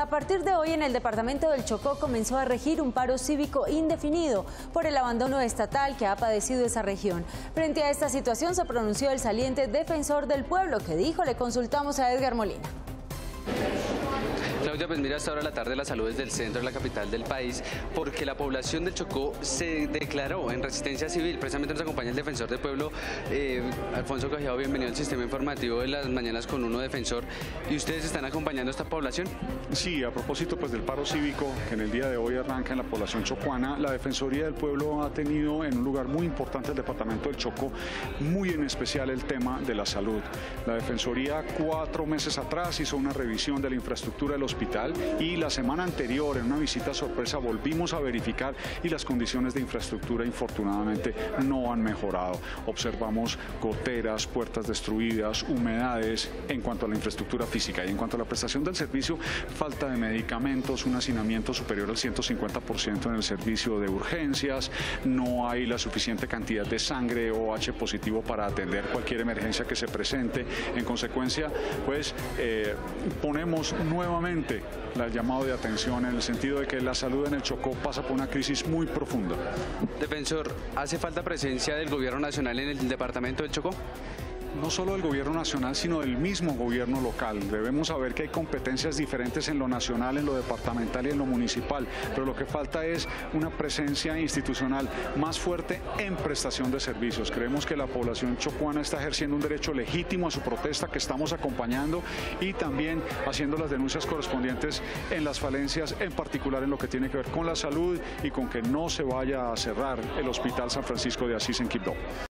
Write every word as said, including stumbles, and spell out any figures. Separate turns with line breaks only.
A partir de hoy en el departamento del Chocó comenzó a regir un paro cívico indefinido por el abandono estatal que ha padecido esa región. Frente a esta situación se pronunció el saliente defensor del pueblo que dijo, le consultamos a Edgar Molina.
Claudia, pues mira, hasta ahora la tarde la salud es del centro de la capital del país, porque la población del Chocó se declaró en resistencia civil. Precisamente nos acompaña el defensor del pueblo, eh, Alfonso Cajiao. Bienvenido al sistema informativo de las mañanas con uno defensor. ¿Y ustedes están acompañando a esta población?
Sí, a propósito pues del paro cívico que en el día de hoy arranca en la población chocuana, la Defensoría del Pueblo ha tenido en un lugar muy importante el departamento del Chocó, muy en especial el tema de la salud. La Defensoría cuatro meses atrás hizo una revisión de la infraestructura del hospital y la semana anterior en una visita sorpresa volvimos a verificar y las condiciones de infraestructura infortunadamente no han mejorado. Observamos goteras, puertas destruidas, humedades en cuanto a la infraestructura física, y en cuanto a la prestación del servicio, falta de medicamentos, un hacinamiento superior al ciento cincuenta por ciento en el servicio de urgencias, no hay la suficiente cantidad de sangre O H positivo para atender cualquier emergencia que se presente. En consecuencia, pues eh, ponemos nuevamente el llamado de atención en el sentido de que la salud en el Chocó pasa por una crisis muy profunda.
Defensor, ¿hace falta presencia del gobierno nacional en el departamento del Chocó?
No solo del gobierno nacional, sino del mismo gobierno local. Debemos saber que hay competencias diferentes en lo nacional, en lo departamental y en lo municipal, pero lo que falta es una presencia institucional más fuerte en prestación de servicios. Creemos que la población chocuana está ejerciendo un derecho legítimo a su protesta, que estamos acompañando, y también haciendo las denuncias correspondientes en las falencias, en particular en lo que tiene que ver con la salud y con que no se vaya a cerrar el Hospital San Francisco de Asís en Quibdó.